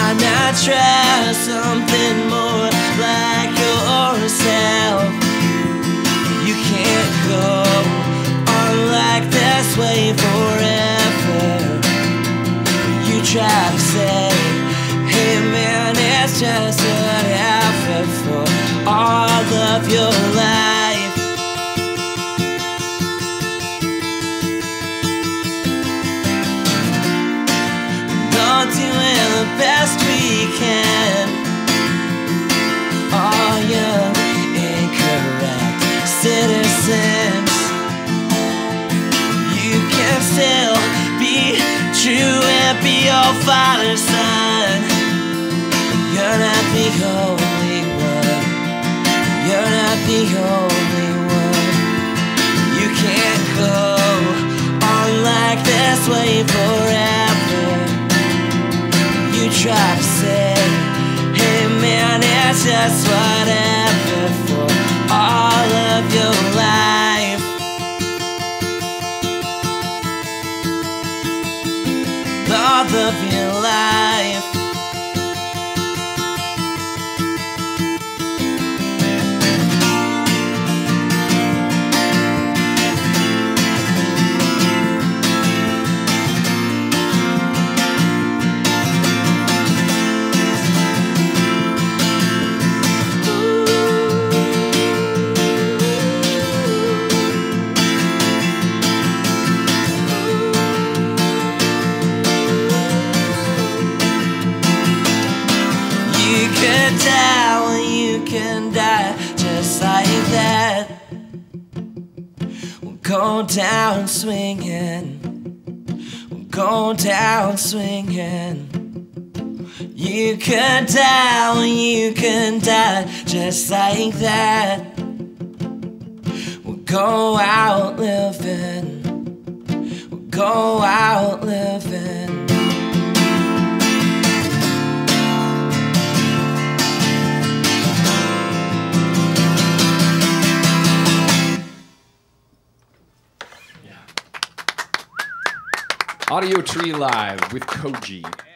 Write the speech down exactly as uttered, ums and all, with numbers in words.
Why not try something more like yourself? You can't go on like this way forever. You try to say, hey man, it's just an effort for all of your life. Not doing the best we can. All young, incorrect citizens. You can still be true and be your father's son. You're not the only one. You're not the only one. You can't go on like this way forever. You try to say, hey man, it's just whatever for all of your life. All of your life. You can die, you can die just like that. We'll go down swinging. We'll go down swinging. You can die, you can die just like that. We'll go out living. We'll go out living. Audiotree Live with Koji.